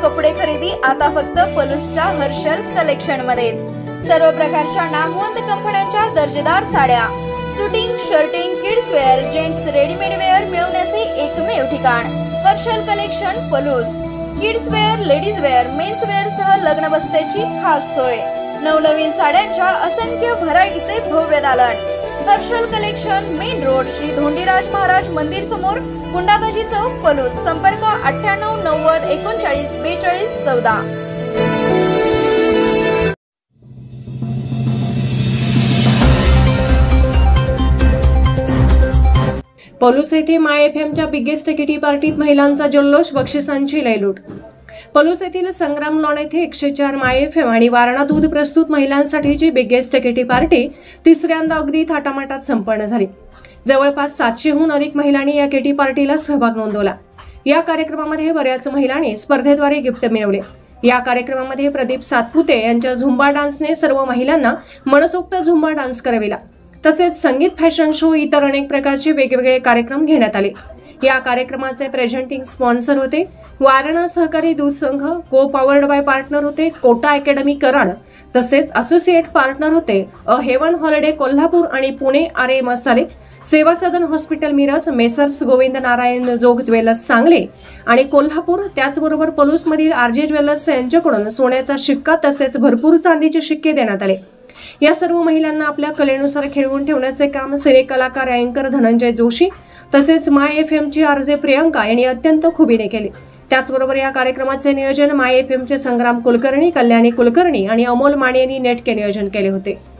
कपडे खरेदी आता फक्त पलूसच्या हर्षल कलेक्शन मध्येच। सर्व प्रकारच्या नामवंत कंपन्यांच्या दर्जेदार साड्या, suiting, shirting, kids wear, gents readymade wear मिळवण्याचे एकमेव ठिकाण Harshal collection Palus. Kids wear, ladies wear, men's wear सह लग्न बस्त्याची खास सोय। नवनवीन साड्यांच्या असंख्य व्हरायटीचे भव्य दालन। Harshal collection, main road, Shri Dhondiraj Maharaj मंदिर समोर, गुंडागजी चौक, पलूस। संपर्क 98 90 39 42 14। पलूस येथे माय एफएमच्या बिगेस्ट किटी पार्टीत महिलांचा जल्लोष, बक्षिसांची लयलूट। पलूस येथील संग्राम लॉन येथे 104 माय एफएम आणि वारणा दूध प्रस्तुत महिलांसाठीची बिगेस्ट किटी पार्टी तिसऱ्यांदा अगदी थाटामाटात संपन्न झाली। जवळपास 700हून अधिक महिलांनी या किटी पार्टीला सहभाग नोंदवला। या कार्यक्रमामध्ये बऱ्याच महिलांनी स्पर्धेद्वारे गिफ्ट मिळवले। या कार्यक्रमामध्ये प्रदीप सातपुते यांच्या झुंबा डान्सने सर्व महिलांना मनसोक्त झुंबा डान्स करविला। तसेच संगीत, फॅशन शो, इतर अनेक प्रकारचे वेगवेगळे कार्यक्रम घेण्यात आले। या कार्यक्रमाचे प्रेझेंटिंग स्पॉन्सर होते वारणा सहकारी दूध संघ, को पॉवर्ड बाय पार्टनर होते कोटा अकॅडमी कराड, तसेच असोसिएट पार्टनर होते अ हेवन हॉलिडे कोल्हापूर आणि Pune Aare Masale, Seva Sadan hospital Miraj, Messrs Govind Narayan Jog jewellers Sangli आणि कोल्हापूर। त्याचबरोबर पलूस मधील आरजे ज्वेलर्स यांच्याकडून सोन्याचा शिक्का तसेच भरपूर चांदीचे शिक्के देण्यात आले। या सर्व महिलांना आपल्या कलेनुसार खेळवून ठेवण्याचे काम सिने कलाकार अँकर धनंजय जोशी तसेच माय एफएमची आरजे प्रियंका यांनी अत्यंत खुबीने केले। त्याचबरोबर या कार्यक्रमाचे नियोजन माय एफएमचे संग्राम कुलकर्णी, कल्याणी कुलकर्णी आणि अमोल माने यांनी नेटके नियोजन केले होते।